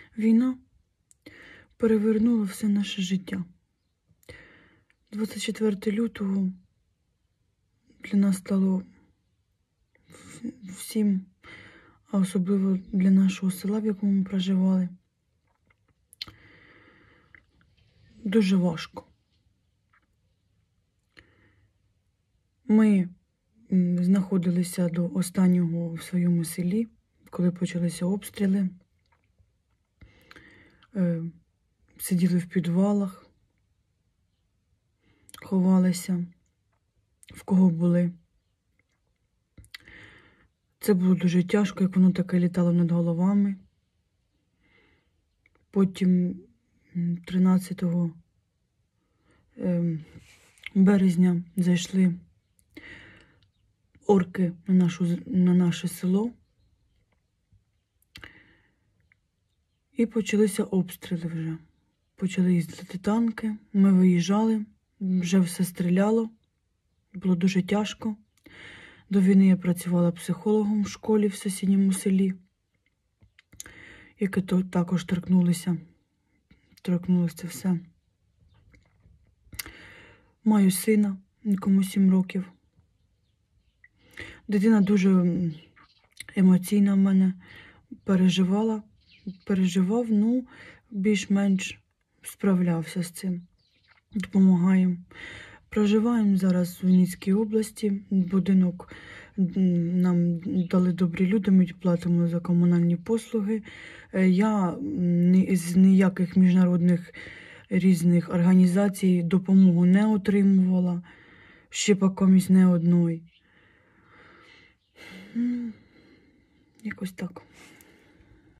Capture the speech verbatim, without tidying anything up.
Війна перевернула все наше життя. двадцять четвертого лютого для нас стало всім, а особливо для нашого села, в якому ми проживали, дуже важко. Ми знаходилися до останнього в своєму селі, коли почалися обстріли. Сиділи в підвалах, ховалися, в кого були. Це було дуже тяжко, як воно таке літало над головами. Потім тринадцятого березня зайшли орки на, нашу, на наше село. І почалися обстріли вже. Почали їздити танки, ми виїжджали, вже все стріляло, було дуже тяжко. До війни я працювала психологом в школі в сусідньому селі, яке також торкнулося, торкнулося це все. Маю сина, якому сім років. Дитина дуже емоційна в мене, переживала, переживав, ну, більш-менш справлявся з цим. Допомагаємо. Проживаємо зараз в Вінницькій області. Будинок нам дали добрі люди, ми платимо за комунальні послуги. Я з ніяких міжнародних різних організацій допомогу не отримувала. Ще поки не одної. Якось так.